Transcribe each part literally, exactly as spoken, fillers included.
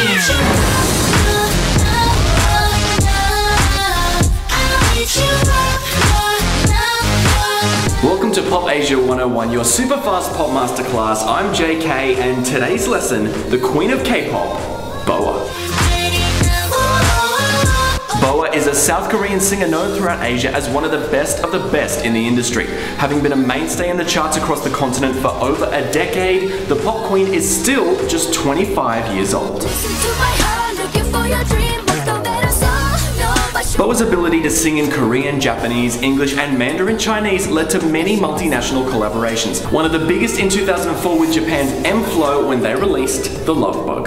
Welcome to Pop Asia one oh one, your super fast pop masterclass. I'm J K, and today's lesson, the queen of K-pop, Boa. Boa is a South Korean singer known throughout Asia as one of the best of the best in the industry. Having been a mainstay in the charts across the continent for over a decade, the pop queen is still just twenty-five years old. Boa's ability to sing in Korean, Japanese, English, and Mandarin Chinese led to many multinational collaborations. One of the biggest in two thousand four with Japan's M-Flow when they released The Love Bug.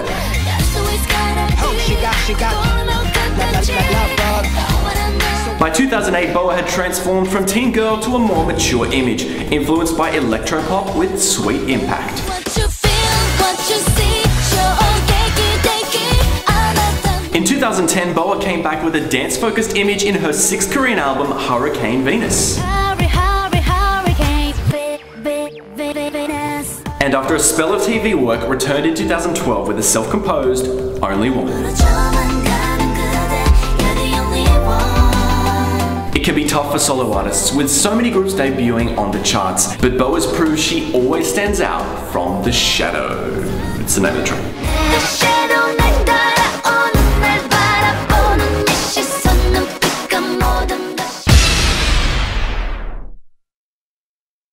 By two thousand eight, Boa had transformed from teen girl to a more mature image, influenced by electropop with sweet impact. In two thousand ten, Boa came back with a dance-focused image in her sixth Korean album, Hurricane Venus. And after a spell of T V work, returned in two thousand twelve with a self-composed Only Woman. It can be tough for solo artists, with so many groups debuting on the charts, but Boa's proves she always stands out from the shadow. It's the name of the track.